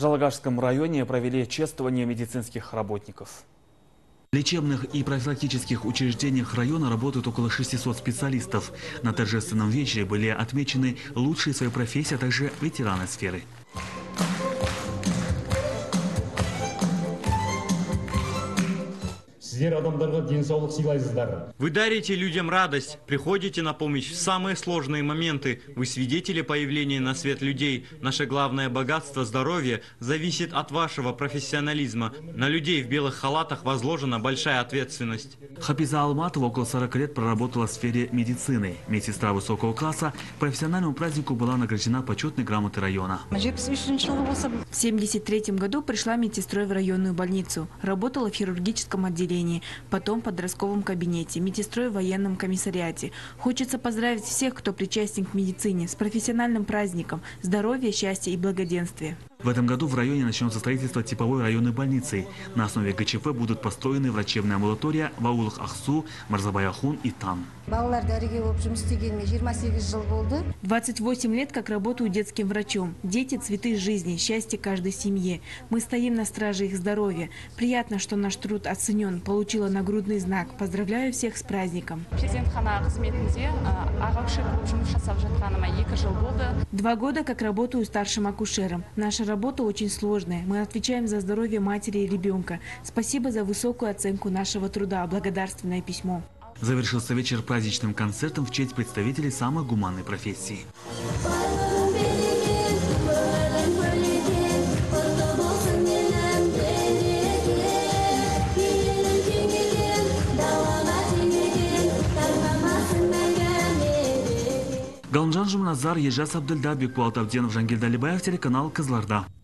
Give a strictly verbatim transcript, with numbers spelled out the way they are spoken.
Жалагашском районе провели чествование медицинских работников. В лечебных и профилактических учреждениях района работают около шестисот специалистов. На торжественном вечере были отмечены лучшие в своей профессии, а также ветераны сферы. Вы дарите людям радость, приходите на помощь в самые сложные моменты. Вы свидетели появления на свет людей. Наше главное богатство – здоровье – зависит от вашего профессионализма. На людей в белых халатах возложена большая ответственность. Хапиза Алматова около сорока лет проработала в сфере медицины. Медсестра высокого класса к профессиональному празднику была награждена почетной грамотой района. В семьдесят третьем году пришла медсестрой в районную больницу. Работала в хирургическом отделении, потом в подростковом кабинете, медсестрой в военном комиссариате. Хочется поздравить всех, кто причастен к медицине, с профессиональным праздником, здоровья, счастья и благоденствия. В этом году в районе начнется строительство типовой районной больницы. На основе ГЧП будут построены врачебная амбулатория в аулах Ахсу, Марзабаяхун и Тан. двадцать восемь лет как работаю детским врачом. Дети – цветы жизни, счастье каждой семье. Мы стоим на страже их здоровья. Приятно, что наш труд оценен, получила нагрудный знак. Поздравляю всех с праздником. Два года как работаю старшим акушером. Наша работа очень сложная. Мы отвечаем за здоровье матери и ребенка. Спасибо за высокую оценку нашего труда. Благодарственное письмо. Завершился вечер праздничным концертом в честь представителей самой гуманной профессии. Галымжан Жұмназар, Ежас Абдылда, Бекболат Абденов, Жангелді Алибаев, телеканал Кызылорда.